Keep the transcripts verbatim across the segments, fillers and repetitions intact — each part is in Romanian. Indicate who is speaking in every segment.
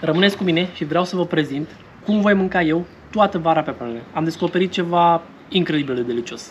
Speaker 1: Rămâneți cu mine și vreau să vă prezint cum voi mânca eu toată vara pepenele. Am descoperit ceva incredibil de delicios.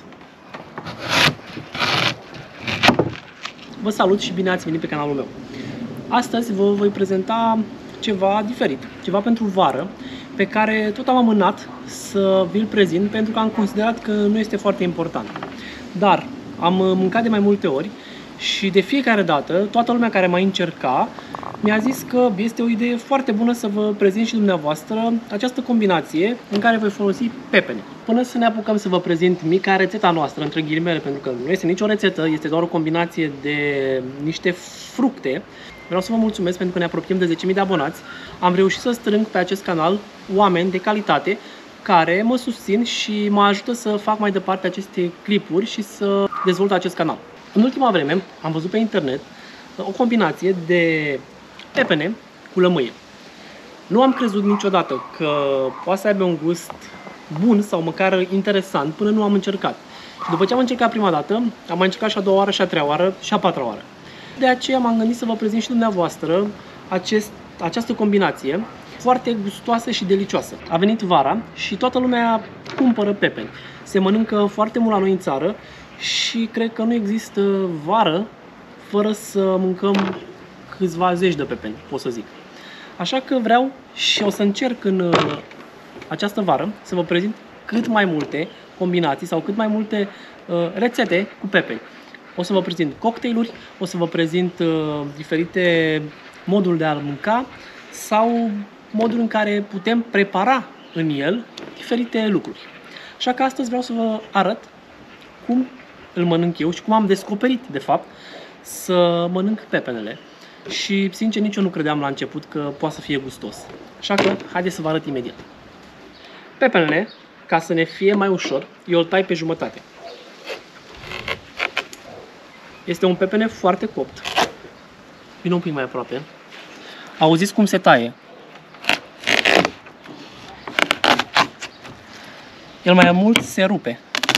Speaker 1: Vă salut și bine ați venit pe canalul meu. Astăzi vă voi prezenta ceva diferit, ceva pentru vară, pe care tot am amânat să vi-l prezint pentru că am considerat că nu este foarte important. Dar am mâncat de mai multe ori și de fiecare dată toată lumea care m-a încercat mi-a zis că este o idee foarte bună să vă prezint și dumneavoastră această combinație în care voi folosi pepene. Până să ne apucăm să vă prezint mica rețeta noastră, între ghilimele, pentru că nu este nicio rețetă, este doar o combinație de niște fructe, vreau să vă mulțumesc pentru că ne apropiem de zece mii de abonați. Am reușit să strâng pe acest canal oameni de calitate care mă susțin și mă ajută să fac mai departe aceste clipuri și să dezvolt acest canal. În ultima vreme am văzut pe internet o combinație de pepene cu lămâie. Nu am crezut niciodată că poate să aibă un gust bun sau măcar interesant până nu am încercat. Și după ce am încercat prima dată, am mai încercat și a doua oară, și a treia oară, și a patra oară. De aceea m-am gândit să vă prezint și dumneavoastră acest, această combinație foarte gustoasă și delicioasă. A venit vara și toată lumea cumpără pepeni. Se mănâncă foarte mult la noi în țară și cred că nu există vară fără să mâncăm câțiva zeci de pepeni, pot să zic. Așa că vreau și o să încerc în această vară să vă prezint cât mai multe combinații sau cât mai multe uh, rețete cu pepeni. O să vă prezint cocktailuri, o să vă prezint uh, diferite moduri de a mânca sau modul în care putem prepara în el diferite lucruri. Așa că astăzi vreau să vă arăt cum îl mănânc eu și cum am descoperit, de fapt, să mănânc pepenele. Și, sincer, nici eu nu credeam la început că poate să fie gustos. Așa că, haideți să vă arăt imediat. Pepenele, ca să ne fie mai ușor, eu îl tai pe jumătate. Este un pepene foarte copt. Vine un pic mai aproape. Auziți cum se taie? El mai mult se rupe.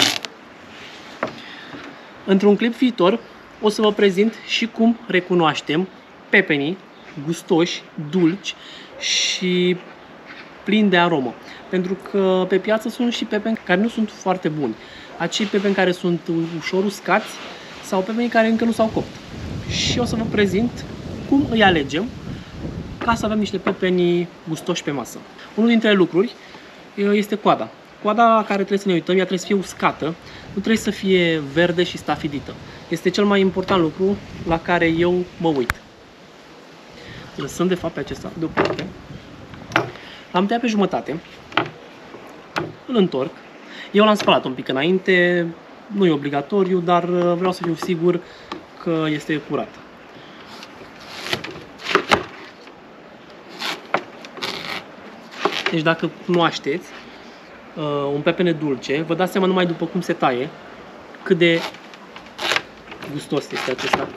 Speaker 1: Într-un clip viitor o să vă prezint și cum recunoaștem pepenii gustoși, dulci și plini de aromă. Pentru că pe piață sunt și pepeni care nu sunt foarte buni. Acei pepeni care sunt ușor uscați sau pepeni care încă nu s-au copt. Și o să vă prezint cum îi alegem ca să avem niște pepeni gustoși pe masă. Unul dintre lucruri este coada. Coada la care trebuie să ne uităm, ea trebuie să fie uscată, nu trebuie să fie verde și stafidită. Este cel mai important lucru la care eu mă uit. Lăsăm de fapt pe acesta deoparte. L-am tăiat pe jumătate. Îl întorc. Eu l-am spălat un pic înainte, nu e obligatoriu, dar vreau să fiu sigur că este curat. Deci dacă cunoașteți uh, un pepene dulce, vă dați seama numai după cum se taie cât de gustos este acesta.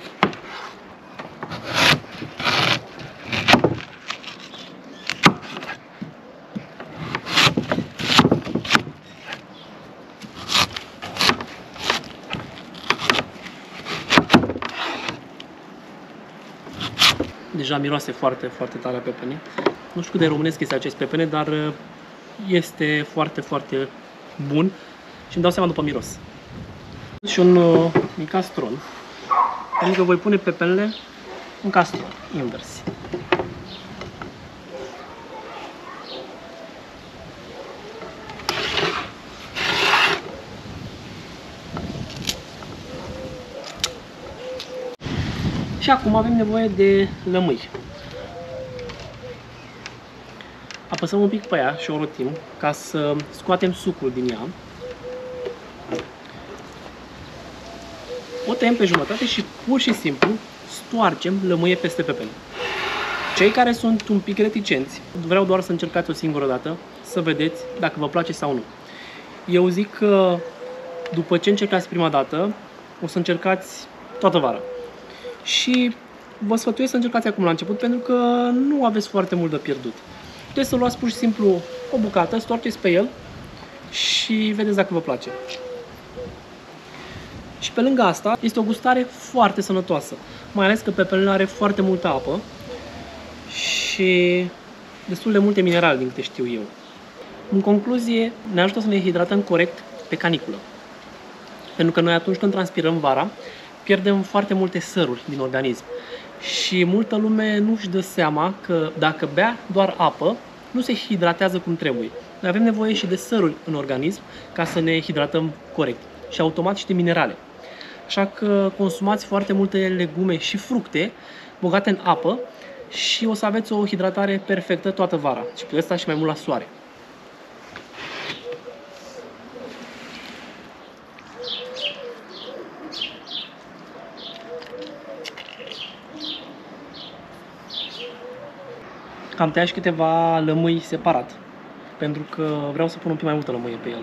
Speaker 1: Deja miroase foarte, foarte tare pepene. Nu știu cât de românesc este acest pepene, dar este foarte, foarte bun și îmi dau seama după miros. Și un uh, mic castron, pentru că voi pune pepenele în castron, invers. Și acum avem nevoie de lămâi. Apăsăm un pic pe ea și o rotim ca să scoatem sucul din ea. O tăiem pe jumătate și pur și simplu stoarcem lămâie peste pepene. Cei care sunt un pic reticenți, vreau doar să încercați o singură dată, să vedeți dacă vă place sau nu. Eu zic că după ce încercați prima dată, o să încercați toată vara. Și vă sfătuiesc să încercați acum la început, pentru că nu aveți foarte mult de pierdut. Puteți să luați pur și simplu o bucată, stoarceți pe el și vedeți dacă vă place. Și pe lângă asta, este o gustare foarte sănătoasă, mai ales că pepenele are foarte multă apă și destul de multe minerale, din câte știu eu. În concluzie, ne ajută să ne hidratăm corect pe caniculă. Pentru că noi atunci când transpirăm vara, pierdem foarte multe săruri din organism. Și multă lume nu își dă seama că dacă bea doar apă, nu se hidratează cum trebuie. Noi avem nevoie și de săruri în organism ca să ne hidratăm corect. Și automat și de minerale. Așa că consumați foarte multe legume și fructe bogate în apă și o să aveți o hidratare perfectă toată vara. Și puteți sta și mai mult la soare. Am tăiat și câteva lămâi separat, pentru că vreau să pun un pic mai multă lămâie pe ele.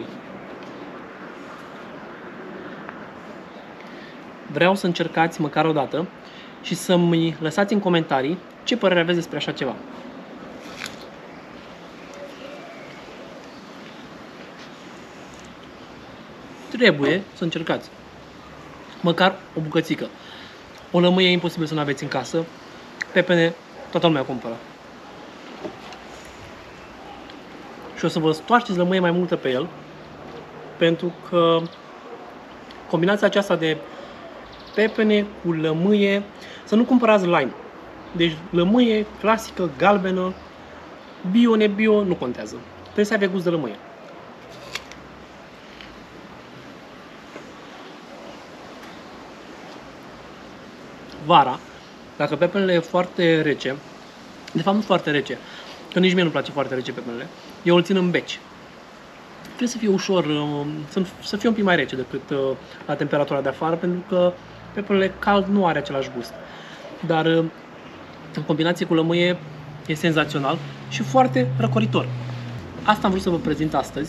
Speaker 1: Vreau să încercați măcar o dată și să-mi lăsați în comentarii ce părere aveți despre așa ceva. Trebuie să încercați măcar o bucățică. O lămâie e imposibil să nu aveți în casă. Pepene, toată lumea cumpără. Și o să vă stoarceți lămâie mai multă pe el, pentru că combinația aceasta de pepene cu lămâie, să nu cumpărați lime. Deci lămâie clasică, galbenă, bio, nebio, nu contează. Trebuie să aibă gust de lămâie. Vara, dacă pepenele e foarte rece, de fapt nu foarte rece, că nici mie nu-mi place foarte rece pepenele, eu îl țin în beci. Trebuie să fie ușor, să fie un pic mai rece decât la temperatura de afară, pentru că pepenele cald nu are același gust. Dar în combinație cu lămâie e senzațional și foarte răcoritor. Asta am vrut să vă prezint astăzi.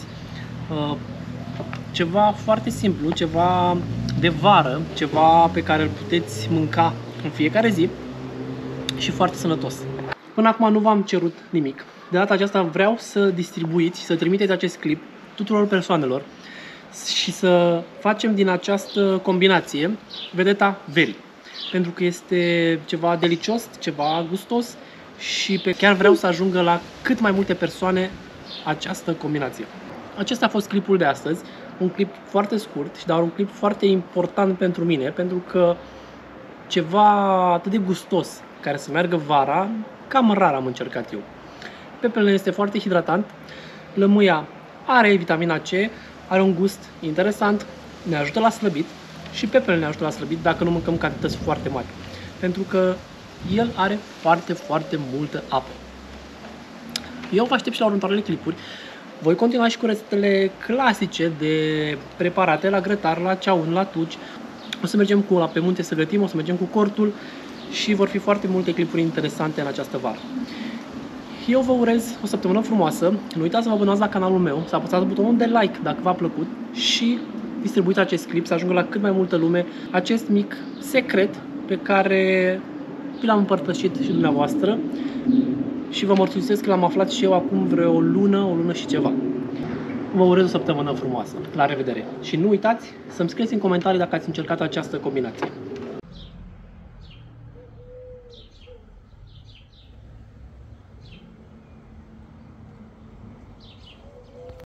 Speaker 1: Ceva foarte simplu, ceva de vară, ceva pe care îl puteți mânca în fiecare zi și foarte sănătos. Până acum nu v-am cerut nimic. De data aceasta vreau să distribuiți, să trimiteți acest clip tuturor persoanelor și să facem din această combinație vedeta verii. Pentru că este ceva delicios, ceva gustos și pe chiar vreau să ajungă la cât mai multe persoane această combinație. Acesta a fost clipul de astăzi, un clip foarte scurt, dar un clip foarte important pentru mine, pentru că ceva atât de gustos care să meargă vara, cam rar am încercat eu. Pepenele este foarte hidratant, lămâia are vitamina C, are un gust interesant, ne ajută la slăbit și pepenele ne ajută la slăbit dacă nu mâncăm cantități foarte mari. Pentru că el are foarte, foarte multă apă. Eu vă aștept și la următoarele clipuri. Voi continua și cu rețetele clasice de preparate la grătar, la ceaun, la tuci. O să mergem cu la pe munte să gătim, o să mergem cu cortul și vor fi foarte multe clipuri interesante în această vară. Eu vă urez o săptămână frumoasă, nu uitați să vă abonați la canalul meu, să apăsați butonul de like dacă v-a plăcut și distribuiți acest clip să ajungă la cât mai multă lume acest mic secret pe care vi l-am împărtășit și dumneavoastră și vă mărturisesc că l-am aflat și eu acum vreo o lună, o lună și ceva. Vă urez o săptămână frumoasă. La revedere! Și nu uitați să-mi scrieți în comentarii dacă ați încercat această combinație.